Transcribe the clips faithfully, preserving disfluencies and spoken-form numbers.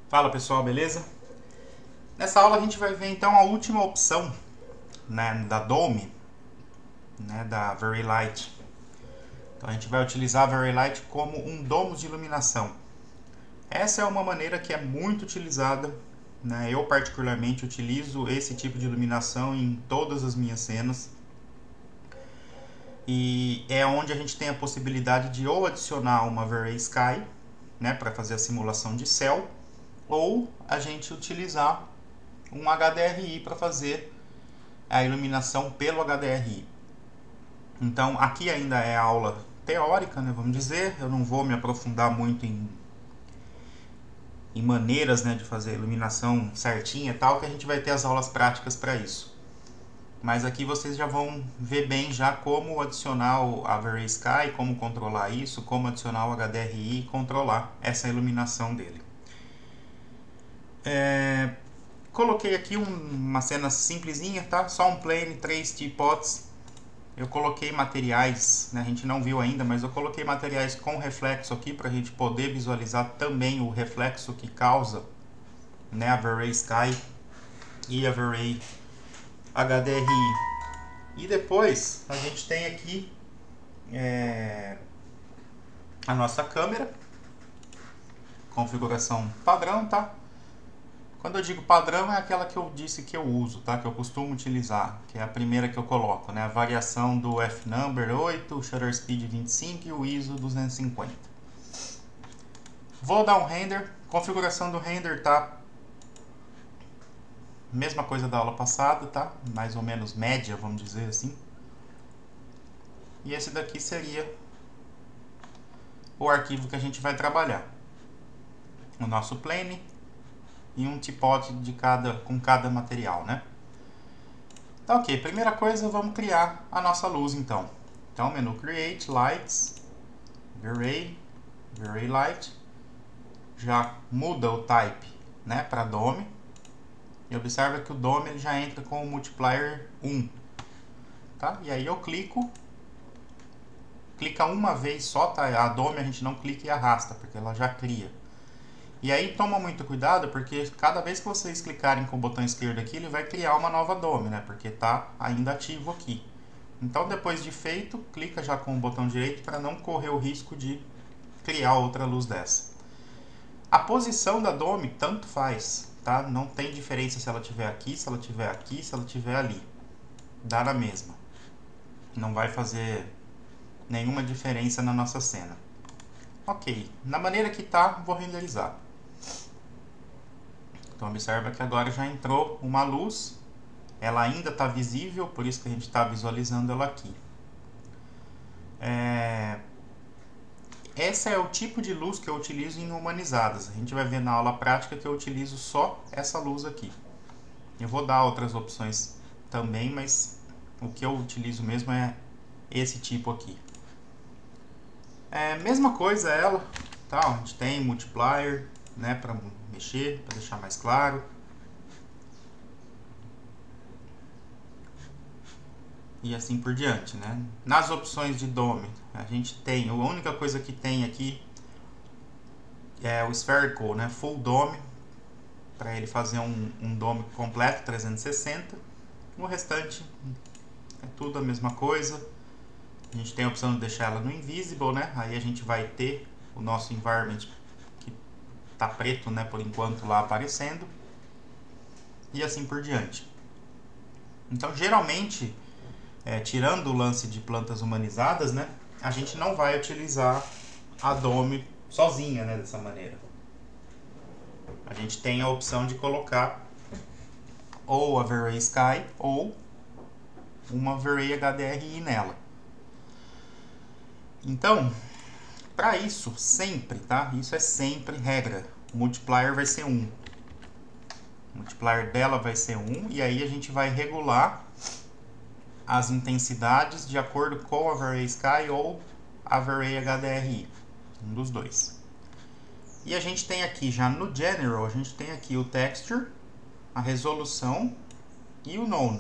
Fala pessoal, beleza? Nessa aula a gente vai ver então a última opção, né, da Dome, né, da Very Light. Então a gente vai utilizar a Very Light como um domo de iluminação. Essa é uma maneira que é muito utilizada, né? Eu particularmente utilizo esse tipo de iluminação em todas as minhas cenas. E é onde a gente tem a possibilidade de ou adicionar uma Very Sky, né, para fazer a simulação de céu, ou a gente utilizar um H D R I para fazer a iluminação pelo H D R I. Então aqui ainda é aula teórica, né, vamos dizer. Eu não vou me aprofundar muito em, em maneiras, né, de fazer a iluminação certinha e tal, que a gente vai ter as aulas práticas para isso. Mas aqui vocês já vão ver bem já como adicionar a Very Sky, como controlar isso, como adicionar o H D R I e controlar essa iluminação dele. É, coloquei aqui um, uma cena simplesinha, tá? Só um plane, três teapots. Eu coloquei materiais, né? A gente não viu ainda, mas eu coloquei materiais com reflexo aqui para a gente poder visualizar também o reflexo que causa, né, a Very Sky e a Very H D R I. E depois a gente tem aqui é, a nossa câmera, configuração padrão, tá? Quando eu digo padrão é aquela que eu disse que eu uso, tá? Que eu costumo utilizar, que é a primeira que eu coloco, né? A variação do F-Number oito, o Shutter Speed vinte e cinco e o I S O duzentos e cinquenta. Vou dar um render, configuração do render tá mesma coisa da aula passada, tá? Mais ou menos média, vamos dizer assim. E esse daqui seria o arquivo que a gente vai trabalhar. O nosso plane e um teapot de cada, com cada material, né? Tá, ok. Primeira coisa, vamos criar a nossa luz, então. Então, menu Create, Lights, Very, Very Light. Já muda o type, né, para Dome. E observa que o Dome ele já entra com o multiplier um. Tá? E aí eu clico. Clica uma vez só, tá? A Dome a gente não clica e arrasta, porque ela já cria. E aí toma muito cuidado, porque cada vez que vocês clicarem com o botão esquerdo aqui, ele vai criar uma nova Dome, né? Porque tá ainda ativo aqui. Então depois de feito, clica já com o botão direito para não correr o risco de criar outra luz dessa. A posição da Dome tanto faz, tá? Não tem diferença se ela estiver aqui, se ela estiver aqui, se ela estiver ali. Dá na mesma. Não vai fazer nenhuma diferença na nossa cena. Ok, na maneira que tá, vou renderizar. Então observa que agora já entrou uma luz. Ela ainda está visível, por isso que a gente está visualizando ela aqui. É... Esse é o tipo de luz que eu utilizo em humanizadas. A gente vai ver na aula prática que eu utilizo só essa luz aqui. Eu vou dar outras opções também, mas o que eu utilizo mesmo é esse tipo aqui. É, mesma coisa ela, tá? A gente tem multiplier, né, para mexer, para deixar mais claro. E assim por diante, né? Nas opções de Dome, a gente tem, a única coisa que tem aqui é o Spherical, né, Full Dome, para ele fazer um, um dome completo trezentos e sessenta. O restante é tudo a mesma coisa. A gente tem a opção de deixar ela no Invisible, né? Aí a gente vai ter o nosso environment que tá preto, né, por enquanto lá aparecendo. E assim por diante. Então, geralmente, é, tirando o lance de plantas humanizadas, né, a gente não vai utilizar a Dome sozinha, né, dessa maneira. A gente tem a opção de colocar ou a Very Sky ou uma Very H D R I nela. Então, para isso, sempre, tá? Isso é sempre regra. O multiplier vai ser um. O multiplier dela vai ser um. E aí a gente vai regular as intensidades de acordo com a Very Sky ou a Very H D R I. Um dos dois. E a gente tem aqui, já no General, a gente tem aqui o Texture, a resolução e o Known.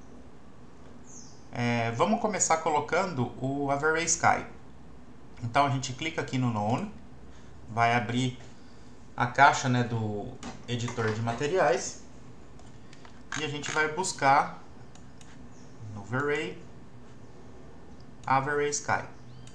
É, vamos começar colocando o a Very Sky. Então a gente clica aqui no Known, vai abrir a caixa, né, do editor de materiais e a gente vai buscar no Array Array Sky.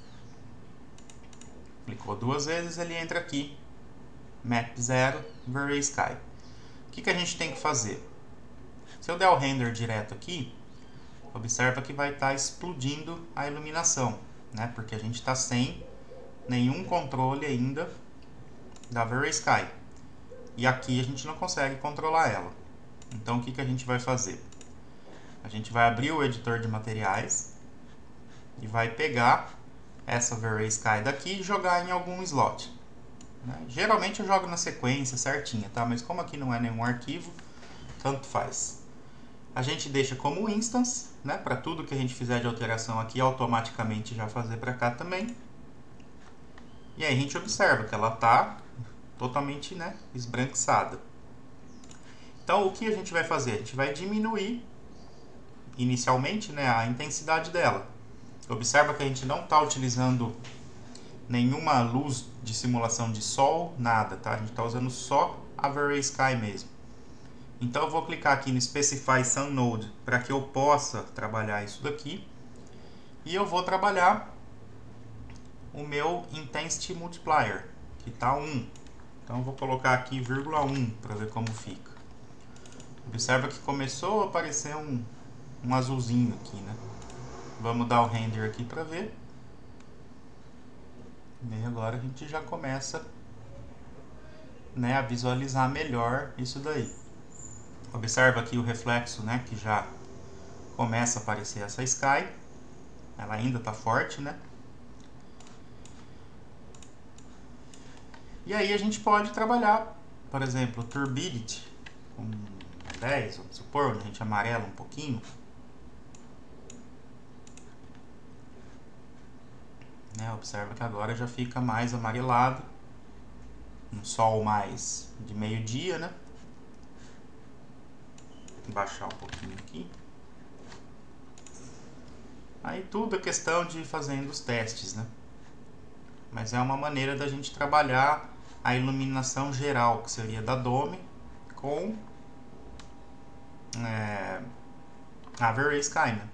Clicou duas vezes, ele entra aqui, map zero, Array Sky. O que, que a gente tem que fazer? Se eu der o render direto aqui, observa que vai estar explodindo a iluminação, né? Porque a gente está sem nenhum controle ainda da Array Sky. E aqui a gente não consegue controlar ela. Então o que, que a gente vai fazer? A gente vai abrir o editor de materiais e vai pegar essa Array Sky daqui e jogar em algum slot. Né? Geralmente eu jogo na sequência certinha, tá? Mas como aqui não é nenhum arquivo, tanto faz. A gente deixa como instance, né? Para tudo que a gente fizer de alteração aqui, automaticamente já fazer para cá também. E aí a gente observa que ela está totalmente, né, esbranquiçada. Então o que a gente vai fazer? A gente vai diminuir inicialmente, né, a intensidade dela. Observa que a gente não está utilizando nenhuma luz de simulação de sol, nada, tá? A gente está usando só a Array Sky mesmo. Então eu vou clicar aqui no Specify Sun Node para que eu possa trabalhar isso daqui. E eu vou trabalhar o meu Intensity Multiplier, que está um. Então eu vou colocar aqui vírgula um para ver como fica. Observa que começou a aparecer um, um azulzinho aqui, né? Vamos dar o render aqui para ver. E agora a gente já começa, né, a visualizar melhor isso daí. Observa aqui o reflexo, né, que já começa a aparecer essa Sky. Ela ainda está forte, né? E aí a gente pode trabalhar, por exemplo, Turbidity com dez, vamos supor, a gente amarela um pouquinho. Né? Observa que agora já fica mais amarelado. Um sol mais de meio-dia, né? Vou baixar um pouquinho aqui. Aí tudo é questão de ir fazendo os testes, né? Mas é uma maneira da gente trabalhar a iluminação geral, que seria da Dome, com é, a Array Sky, né?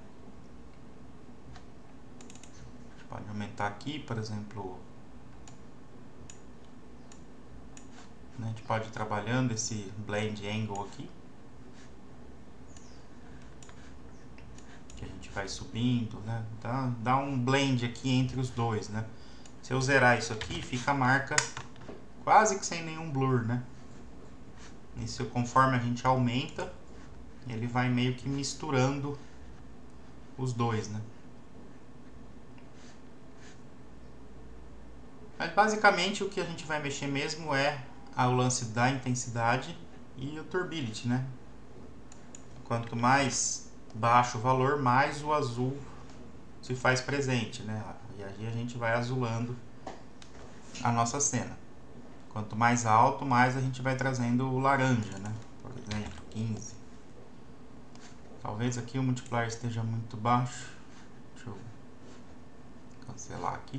A gente pode aumentar aqui, por exemplo. A gente pode ir trabalhando esse Blend Angle aqui. Que a gente vai subindo, né? Dá, dá um blend aqui entre os dois, né? Se eu zerar isso aqui, fica a marca quase que sem nenhum blur, né? Isso, conforme a gente aumenta, ele vai meio que misturando os dois, né? Mas basicamente o que a gente vai mexer mesmo é o lance da intensidade e o turbidity, né? Quanto mais baixo o valor, mais o azul se faz presente, né? E aí a gente vai azulando a nossa cena. Quanto mais alto, mais a gente vai trazendo o laranja, né? Por exemplo, quinze. Talvez aqui o multiplier esteja muito baixo. Deixa eu cancelar aqui.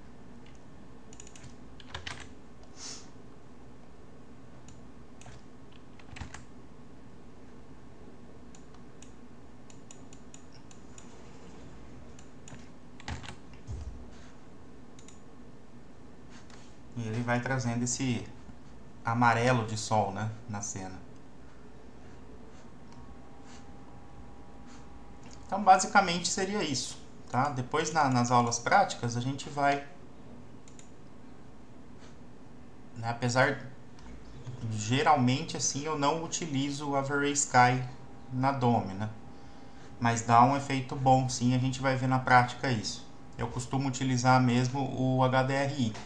E ele vai trazendo esse amarelo de sol, né, na cena. Então, basicamente seria isso, tá? Depois, na, nas aulas práticas, a gente vai, né, apesar, geralmente, assim, eu não utilizo a Array Sky na Dome, né? Mas dá um efeito bom, sim, a gente vai ver na prática isso. Eu costumo utilizar mesmo o H D R I.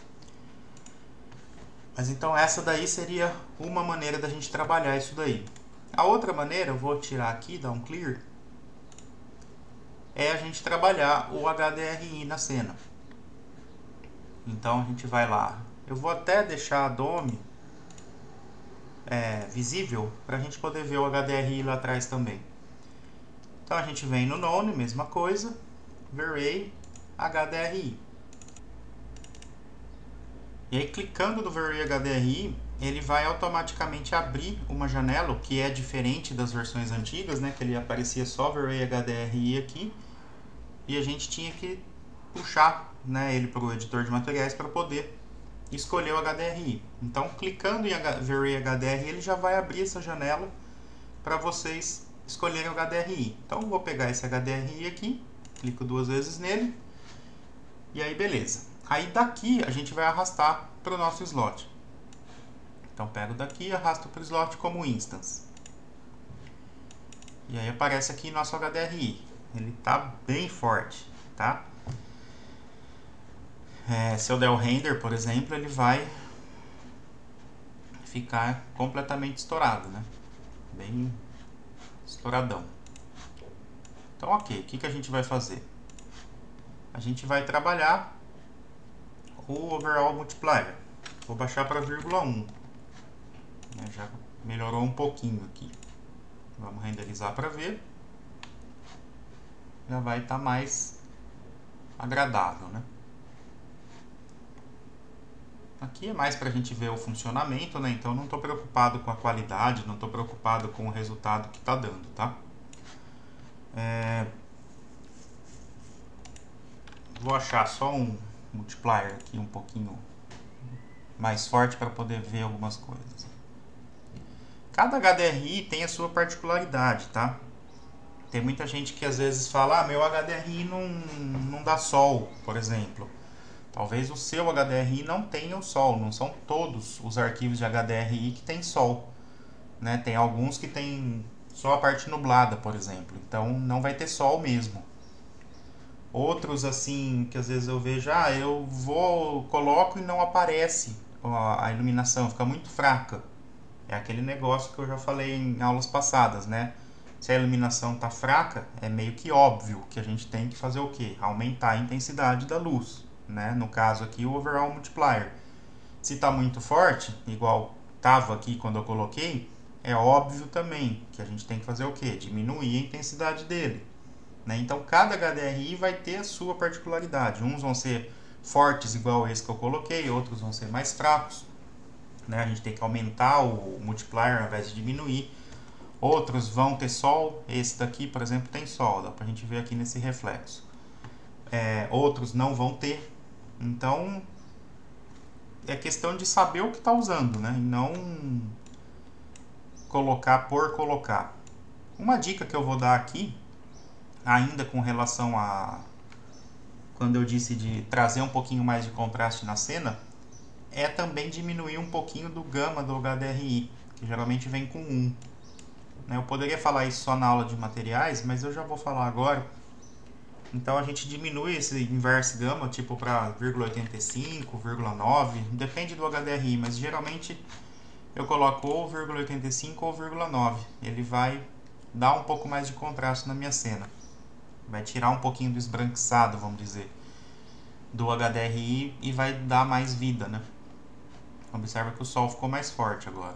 Mas então essa daí seria uma maneira da gente trabalhar isso daí. A outra maneira, eu vou tirar aqui, dar um clear, é a gente trabalhar o H D R I na cena. Então a gente vai lá. Eu vou até deixar a Dome é, visível para a gente poder ver o H D R I lá atrás também. Então a gente vem no None, mesma coisa, Array H D R I. E aí, clicando no V-Ray H D R I, ele vai automaticamente abrir uma janela, o que é diferente das versões antigas, né? Que ele aparecia só V-Ray H D R I aqui, e a gente tinha que puxar, né, ele para o editor de materiais para poder escolher o H D R I. Então, clicando em V-Ray H D R I, ele já vai abrir essa janela para vocês escolherem o H D R I. Então, vou pegar esse H D R I aqui, clico duas vezes nele, e aí beleza. Aí daqui a gente vai arrastar para o nosso slot. Então pego daqui e arrasto para o slot como instance. E aí aparece aqui nosso H D R I. Ele está bem forte, tá? É, se eu der o render, por exemplo, ele vai ficar completamente estourado, né? Bem estouradão. Então ok, o que, que a gente vai fazer? A gente vai trabalhar o overall multiplier. Vou baixar para vírgula um. Já melhorou um pouquinho aqui. Vamos renderizar para ver. Já vai estar tá mais agradável, né? Aqui é mais para a gente ver o funcionamento, né? Então não estou preocupado com a qualidade, não estou preocupado com o resultado que está dando, tá? É... Vou achar só um multiplier aqui um pouquinho mais forte para poder ver algumas coisas. Cada H D R I tem a sua particularidade, tá? Tem muita gente que às vezes fala, ah, meu H D R I não, não dá sol, por exemplo. Talvez o seu H D R I não tenha o sol, não são todos os arquivos de H D R I que tem sol, né? Tem alguns que tem só a parte nublada, por exemplo, então não vai ter sol mesmo. Outros assim, que às vezes eu vejo, ah, eu vou, coloco e não aparece a iluminação, fica muito fraca. É aquele negócio que eu já falei em aulas passadas, né? Se a iluminação está fraca, é meio que óbvio que a gente tem que fazer o quê? Aumentar a intensidade da luz, né? No caso aqui, o overall multiplier. Se está muito forte, igual estava aqui quando eu coloquei, é óbvio também que a gente tem que fazer o quê? Diminuir a intensidade dele. Né? Então, cada H D R I vai ter a sua particularidade. Uns vão ser fortes, igual esse que eu coloquei, outros vão ser mais fracos. Né? A gente tem que aumentar o multiplier ao invés de diminuir. Outros vão ter sol. Esse daqui, por exemplo, tem sol. Dá pra gente ver aqui nesse reflexo. É, outros não vão ter. Então, é questão de saber o que está usando, né? E não colocar por colocar. Uma dica que eu vou dar aqui, ainda com relação a quando eu disse de trazer um pouquinho mais de contraste na cena, é também diminuir um pouquinho do gama do H D R I, que geralmente vem com um. Eu poderia falar isso só na aula de materiais, mas eu já vou falar agora. Então a gente diminui esse inverse gama tipo para vírgula oitenta e cinco, vírgula nove, depende do H D R I, mas geralmente eu coloco ou vírgula oitenta e cinco ou vírgula nove. Ele vai dar um pouco mais de contraste na minha cena. Vai tirar um pouquinho do esbranquiçado, vamos dizer, do H D R I e vai dar mais vida, né? Observa que o sol ficou mais forte agora.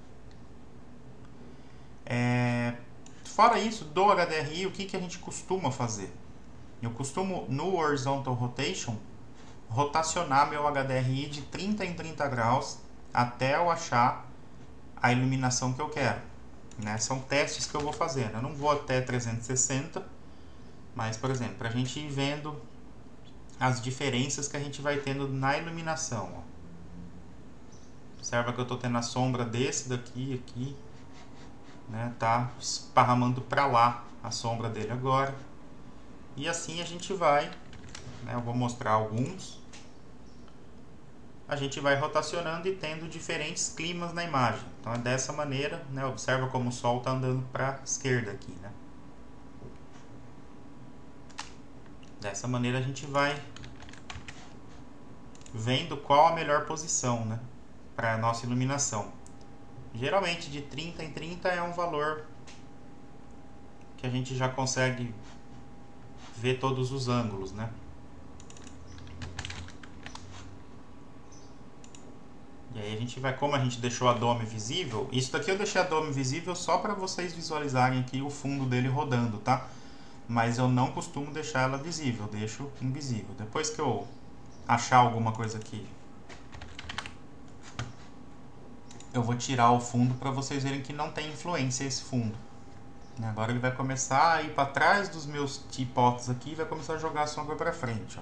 É... Fora isso, do H D R I, o que, que a gente costuma fazer? Eu costumo, no Horizontal Rotation, rotacionar meu H D R I de trinta em trinta graus até eu achar a iluminação que eu quero. Né? São testes que eu vou fazendo. Eu não vou até trezentos e sessenta, mas, por exemplo, para a gente ir vendo as diferenças que a gente vai tendo na iluminação. Ó. Observa que eu estou tendo a sombra desse daqui, aqui, né? Tá esparramando para lá a sombra dele agora. E assim a gente vai, né? Eu vou mostrar alguns. A gente vai rotacionando e tendo diferentes climas na imagem. Então é dessa maneira, né? Observa como o sol está andando para a esquerda aqui, né? Dessa maneira a gente vai vendo qual a melhor posição, né, para a nossa iluminação. Geralmente de trinta em trinta é um valor que a gente já consegue ver todos os ângulos, né? E aí a gente vai, como a gente deixou a dome visível, isso daqui eu deixei a dome visível só para vocês visualizarem aqui o fundo dele rodando, tá? Mas eu não costumo deixar ela visível, eu deixo invisível. Depois que eu achar alguma coisa aqui eu vou tirar o fundo para vocês verem que não tem influência esse fundo. Agora ele vai começar a ir para trás dos meus teapots aqui e vai começar a jogar a sombra para frente. Ó.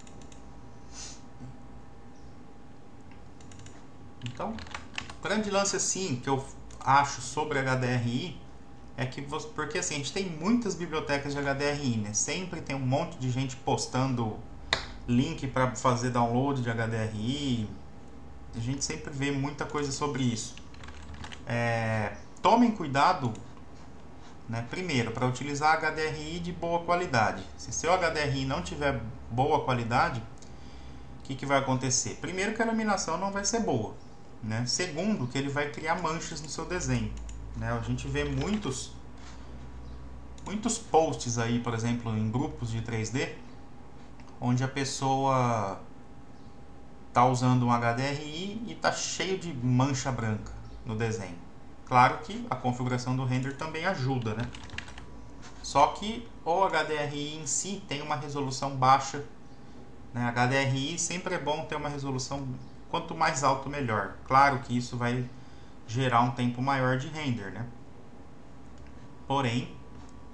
Então, o grande lance assim que eu acho sobre H D R I é que, você, porque assim, a gente tem muitas bibliotecas de H D R I, né? Sempre tem um monte de gente postando link para fazer download de H D R I. A gente sempre vê muita coisa sobre isso. É, tomem cuidado, né, primeiro, para utilizar H D R I de boa qualidade. Se seu H D R I não tiver boa qualidade, o que, que vai acontecer? Primeiro, que a iluminação não vai ser boa, né? Segundo, que ele vai criar manchas no seu desenho, né? A gente vê muitos, muitos posts aí, por exemplo, em grupos de três D, onde a pessoa está usando um H D R I e está cheio de mancha branca no desenho. Claro que a configuração do render também ajuda, né? Só que o H D R I em si tem uma resolução baixa, né? H D R I sempre é bom ter uma resolução, quanto mais alto melhor. Claro que isso vai gerar um tempo maior de render, né? Porém,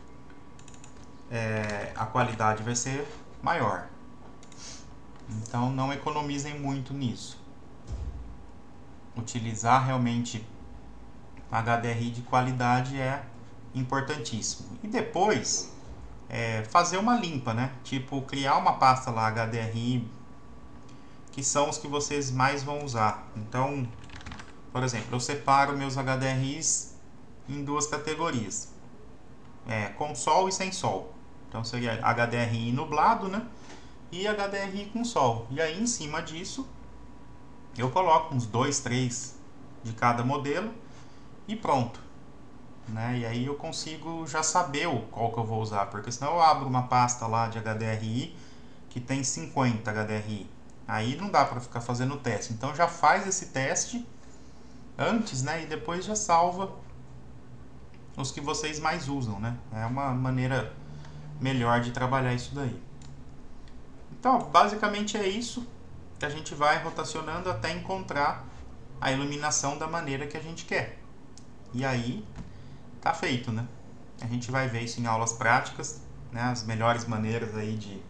é, a qualidade vai ser maior. Então não economizem muito nisso. Utilizar realmente H D R I de qualidade é importantíssimo. E depois é, fazer uma limpa, né? Tipo, criar uma pasta lá H D R I que são os que vocês mais vão usar. Então, por exemplo, eu separo meus H D R Is em duas categorias, é, com sol e sem sol. Então seria H D R I nublado, né? E H D R I com sol. E aí em cima disso eu coloco uns dois, três de cada modelo e pronto, né? E aí eu consigo já saber o qual que eu vou usar, porque senão eu abro uma pasta lá de H D R I que tem cinquenta H D R I. Aí não dá para ficar fazendo teste. Então já faz esse teste antes, né? E depois já salva os que vocês mais usam, né? É uma maneira melhor de trabalhar isso daí. Então, basicamente é isso, que a gente vai rotacionando até encontrar a iluminação da maneira que a gente quer. E aí, tá feito, né? A gente vai ver isso em aulas práticas, né? As melhores maneiras aí de,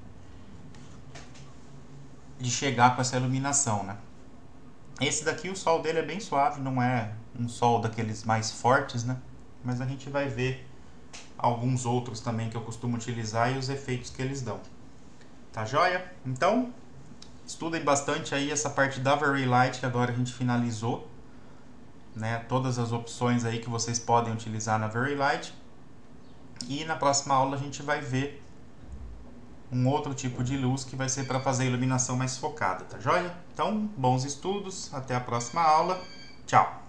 de chegar com essa iluminação, né? Esse daqui, o sol dele é bem suave, não é um sol daqueles mais fortes, né? Mas a gente vai ver alguns outros também que eu costumo utilizar e os efeitos que eles dão. Tá joia? Então, estudem bastante aí essa parte da Vari-Light que agora a gente finalizou, né? Todas as opções aí que vocês podem utilizar na Vari-Light. E na próxima aula a gente vai ver um outro tipo de luz que vai ser para fazer a iluminação mais focada, tá joia? Então, bons estudos, até a próxima aula. Tchau!